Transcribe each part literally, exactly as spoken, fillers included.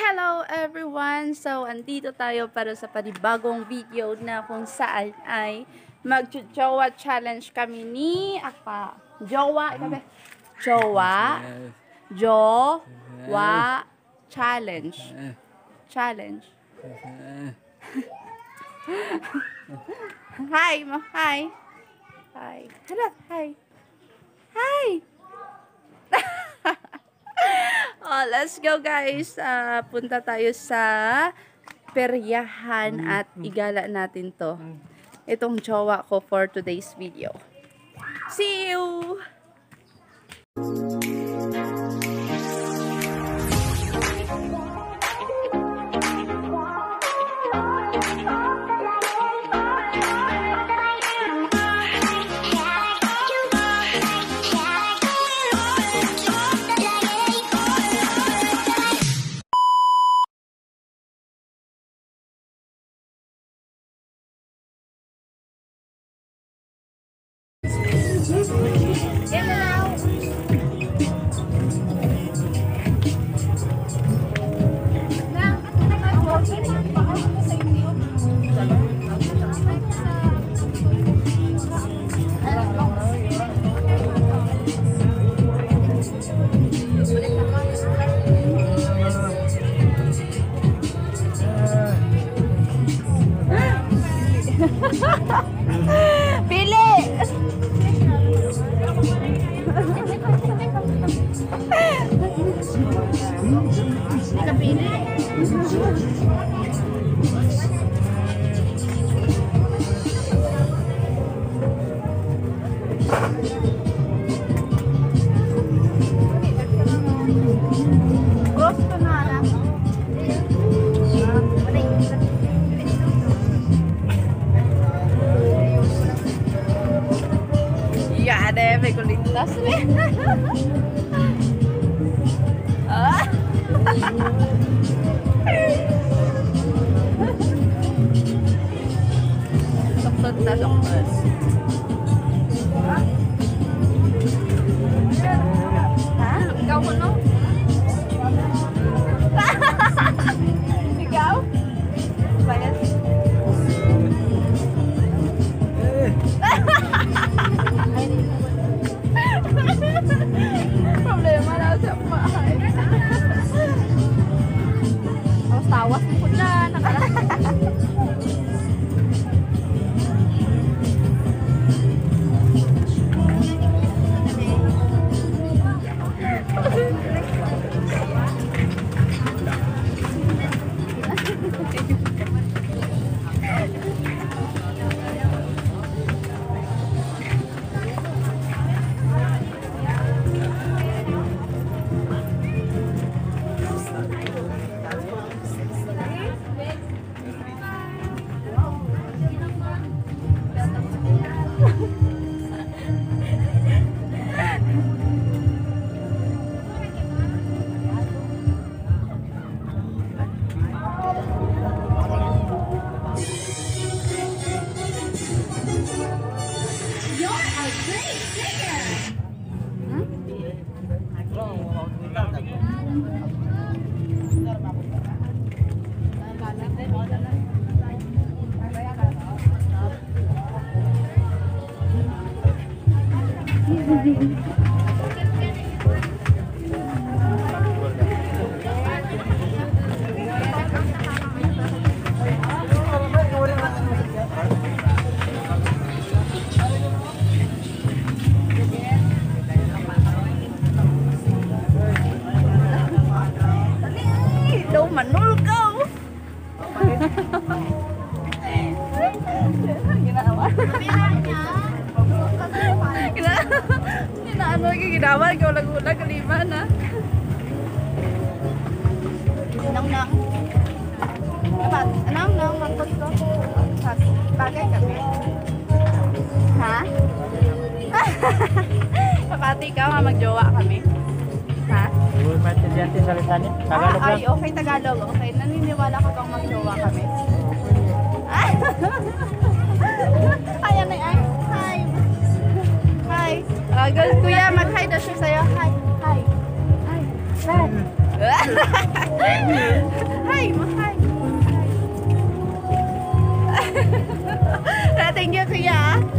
Hello everyone! So, andito tayo para sa panibagong video na kung saan ay mag-jowa challenge kami ni Apa. Jowa, ikaw ba? Jowa. Jowa challenge. Challenge. Hi, ma. Hi. Hi. Hello. Hi. Hi. Oh, let's go guys. Uh, punta tayo sa peryahan at igala natin to. Itong jowa ko for today's video. See you! Pili! Ika pili. Gusto na lang. Ya deh, may kulintas nih. Ah. Sok-sok ta sok-sok. Hah? Ikaw mo no? Ikaw? Bayad. Problema na sa bahay. Ang tawas mo dyan. Đâu mà nuôi câu. Ginawa. Ginaano yung ginawa? Ikaw lang-ulang kalima na. Nang-nang. Dapat, nang-nang, mangkot ko. Bagay kami. Ha? Kapati ka, magjowa kami. Ha? Ibu maintindihan salitannya? Tagalog Ah, lang? ay, okay, Tagalog. Okay, naniniwala ka bang magjowa kami? Ayan na, ay. Hi. Hi. Uh, kuya, mag-hi daw siya sa'yo. Hi. Hi. Hi. Hi. Hi, hi. Thank you, kuya.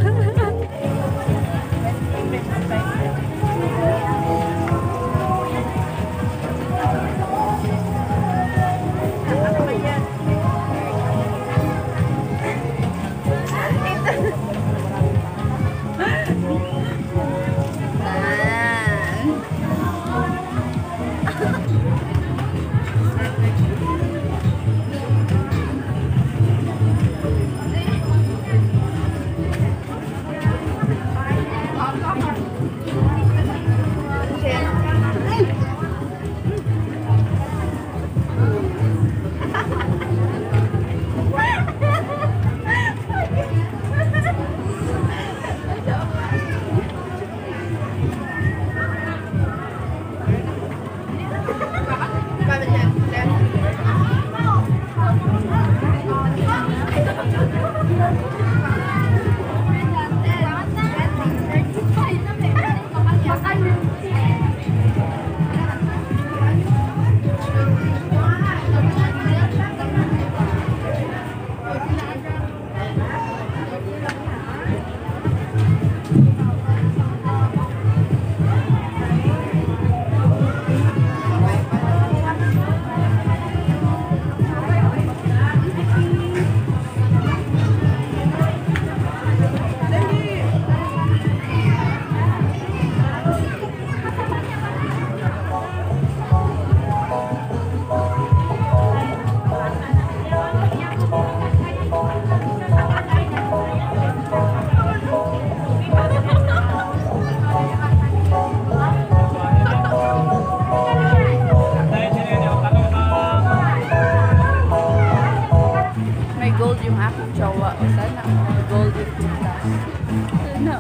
May gold yung aking jowa. O sana may gold yung pintas. Ano?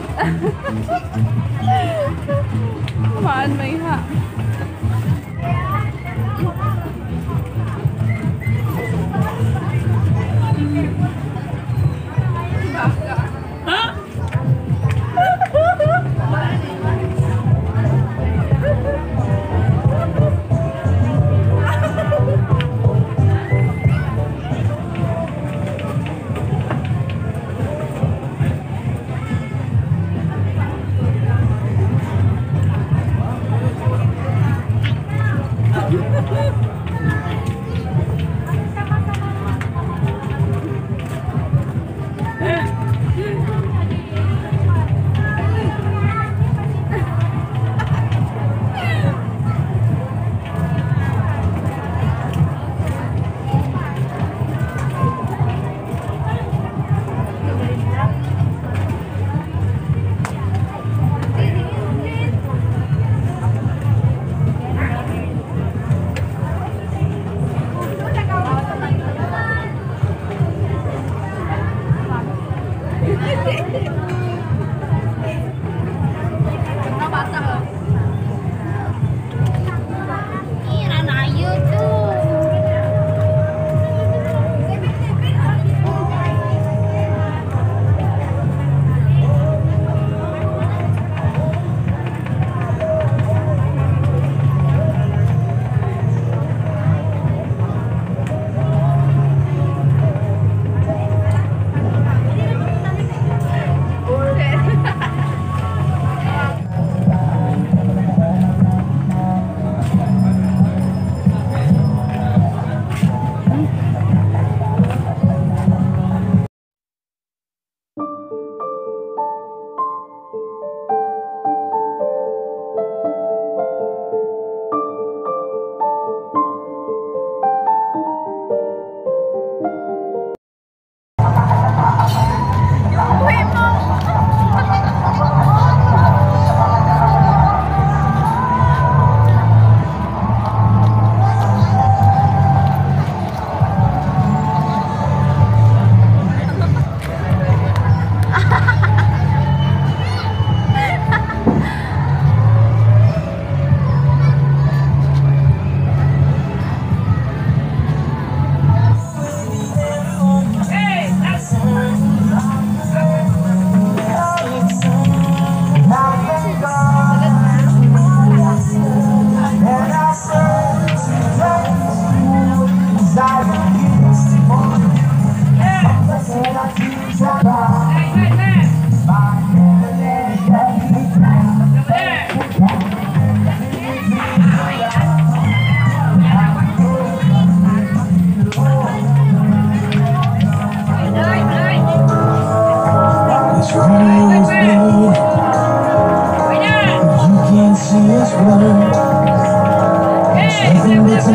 Kumaan may ha.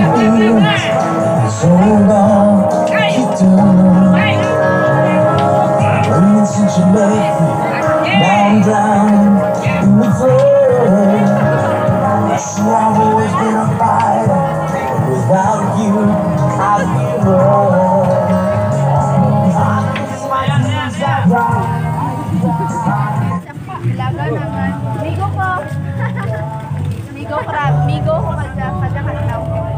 So long, you done. Waiting since you left me, now I'm drowning in the flood. So I've always been a fighter. Without you, I'd give up. Ilaga naman. Migo ko. Migo ko rap. Migo ko kadya. Kadya kadya.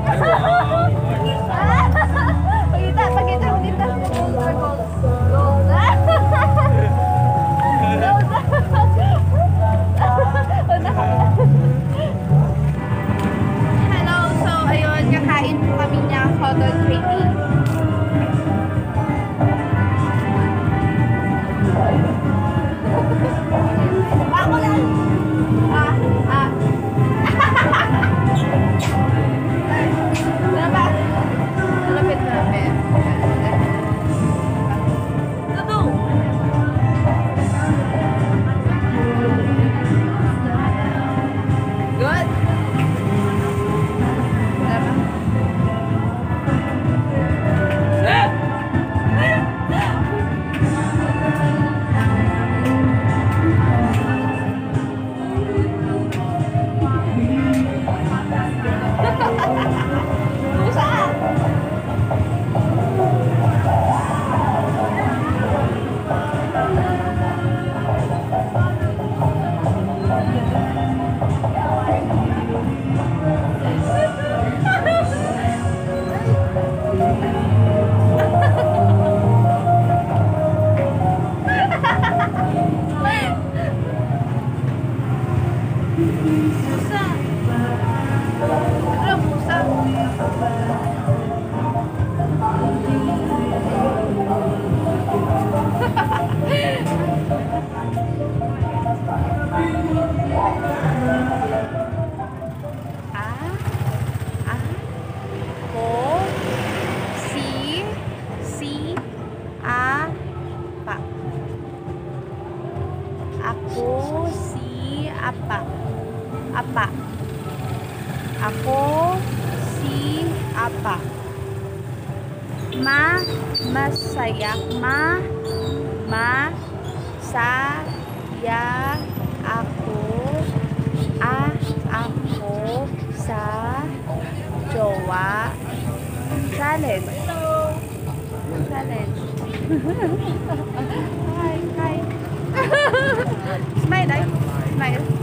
Pagkita, pagkita mo dito. Gold or gold? Gold. Hello, so ayun, kakain po kami niya cotton candy. Ako lang. Ah, ah. Laba. Malapit, malapit. Dudu. Good. Laba. Musa. Ano musa? Ah, ah, ko, si, si, a, pa. Ako, si, apa. Apa. Ako, si, apa. Ma, masaya. Ma, ma, sa, ya, ako, a, ako, sa, jowa. Challenge. Challenge. Hi, hi. Smile, ay. Smile.